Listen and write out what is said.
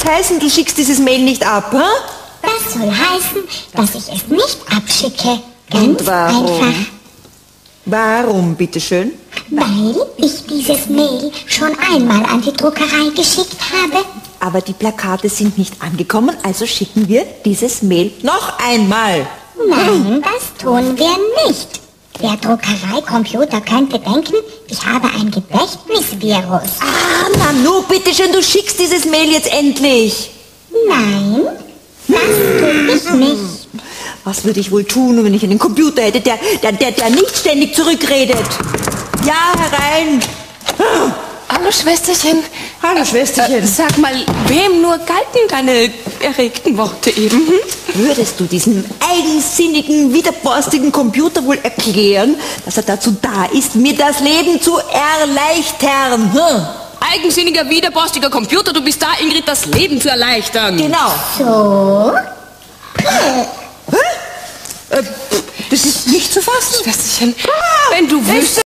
heißen, du schickst dieses Mail nicht ab, hm? Das soll heißen, dass ich es nicht abschicke. Ganz Und warum? einfach. Warum, bitteschön? Weil ich dieses Mail schon einmal an die Druckerei geschickt habe. Aber die Plakate sind nicht angekommen, also schicken wir dieses Mail noch einmal. Nein, das tun wir nicht. Der Druckereicomputer könnte denken, ich habe ein Gedächtnisvirus. Ah, Nanu, bitteschön, du schickst dieses Mail jetzt endlich. Nein, das tue ich nicht. Was würde ich wohl tun, wenn ich einen Computer hätte, der nicht ständig zurückredet? Ja, herein. Hallo, Schwesterchen. Hallo, Schwesterchen. Sag mal, wem nur galten deine erregten Worte eben? Würdest du diesem eigensinnigen, widerborstigen Computer wohl erklären, dass er dazu da ist, mir das Leben zu erleichtern? Eigensinniger, widerborstiger Computer, du bist da, Ingrid, das Leben zu erleichtern. Genau. So? Das ist nicht zu fassen. Schwesterchen, wenn du wüsstest...